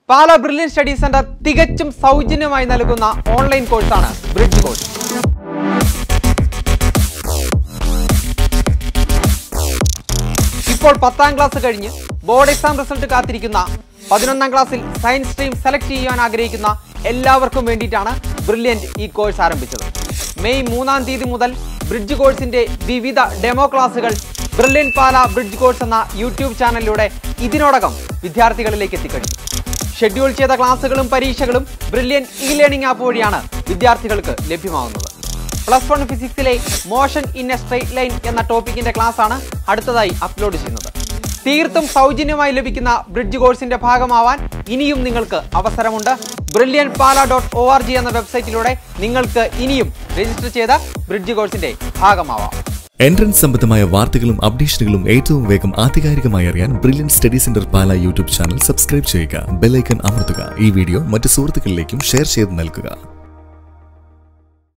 പാല brilliant study centre തികച്ചും സൗജന്യമായി നൽകുന്ന ഓൺലൈൻ കോഴ്സാണ് ബ്രിഡ്ജ് കോഴ്സ്. ഇപ്പോൾ 10ാം ക്ലാസ് കഴിഞ്ഞ് ബോർഡ് എക്സാം റിസൾട്ട് കാത്തിരിക്കുന്ന 11ാം ക്ലാസ്സിൽ സയൻസ് സ്ട്രീം സെലക്ട് ചെയ്യാൻ ആഗ്രഹിക്കുന്ന എല്ലാവർക്കും വേണ്ടിയിട്ടാണ് ബ്രില്യൻറ്റ് ഈ കോഴ്സ് ആരംഭിച്ചത്. മെയ് 3-ാം തീയതി മുതൽ ബ്രിഡ്ജ് കോഴ്സിന്റെ വിവിധ ഡെമോ ക്ലാസുകൾ ബ്രില്യൻ പാല ബ്രിഡ്ജ് കോഴ്സ് എന്ന യൂട്യൂബ് ചാനലിലൂടെ ഇതിനോടകം വിദ്യാർത്ഥികളിലേക്ക് എത്തിക്കഴിഞ്ഞു. ഷെഡ്യൂൾ ചെയ്ത ക്ലാസുകളും പരീക്ഷകളും ബ്രില്യൻ ഇ ലേണിംഗ് ആപ്പ് വഴിയാണ് വിദ്യാർത്ഥികൾക്ക് ലഭ്യമാകുന്നത്. +1 ഫിസിക്സിലെ motion in a straight line എന്ന ടോപ്പിക്കിന്റെ ക്ലാസ്സാണ് അടുത്തതായി അപ്ലോഡ് ചെയ്യുന്നത്. തീർത്തും സൗജന്യമായി ലഭിക്കുന്ന ബ്രിഡ്ജ് കോഴ്സിന്റെ ഭാഗമാവാൻ ഇനിയും നിങ്ങൾക്ക് അവസരമുണ്ട്. brilliantpala.org എന്ന വെബ്സൈറ്റിലൂടെ നിങ്ങൾക്ക് ഇനിയും രജിസ്റ്റർ ചെയ്ത ബ്രിഡ്ജ് കോഴ്സിന്റെ ഭാഗമാവാം. എൻട്രൻസ് സംബന്ധമായ വാർത്തകളും അപ്ഡേഷനുകളും ഏറ്റവും വേഗം ആധികാരികമായി അറിയാൻ brilliant study centre Pala YouTube channel subscribe ചെയ്യുക. ബെൽ ഐക്കൺ അമർത്തുക. ഈ വീഡിയോ മറ്റ് സുഹൃത്തുക്കളിലേക്കും ഷെയർ ചെയ്ത് നൽകുക.